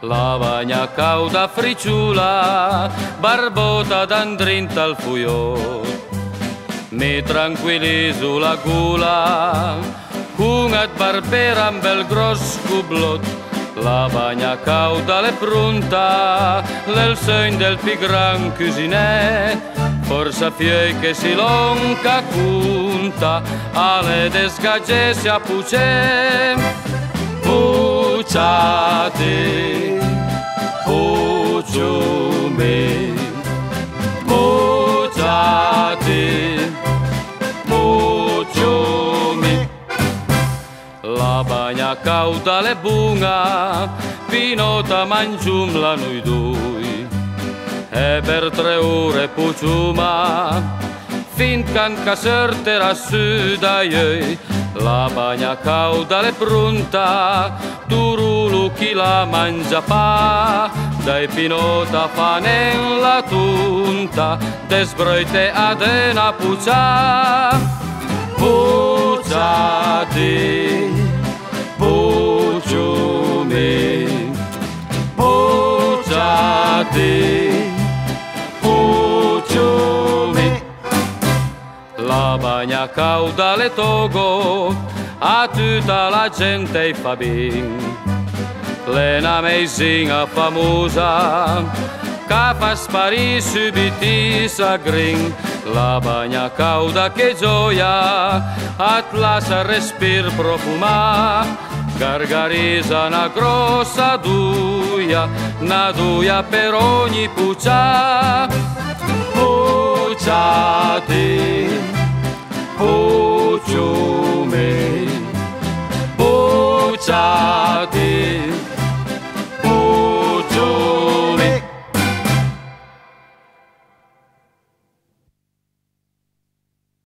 lavagna cauda friciula, barbota d'andrinta al fuiot. Mi tranquillizzo la gula, con et barbera un bel gros cublot. Lavagna cauda l'è pronta, l'è il segno del più gran cusinè. Forza fiei che si lonca conta, alle desgagge si appucè. Pucciate, pucciumi, pucciate, pucciumi. La bagna cauda l'è buona, pinota mangiumla noi due. E per 3 ore pucciuma, fin che sorterà su da io. La bagna cauda l'è pronta, turulu chi la mangia fa. Dai pinota fa nella tunta, desbroite ad una puccia. Pucciate, pucciumi, pucciate, pucciumi. La bagna cauda le togo, a tutta la gente fa ben. L'ena meisinga famosa, che fa sparire subito i sagrin. La bagna cauda che gioia, atlas respir profuma. Gargarisa una grossa duia, una duia per ogni puccia. Pucciate, pucciumi, pucciate.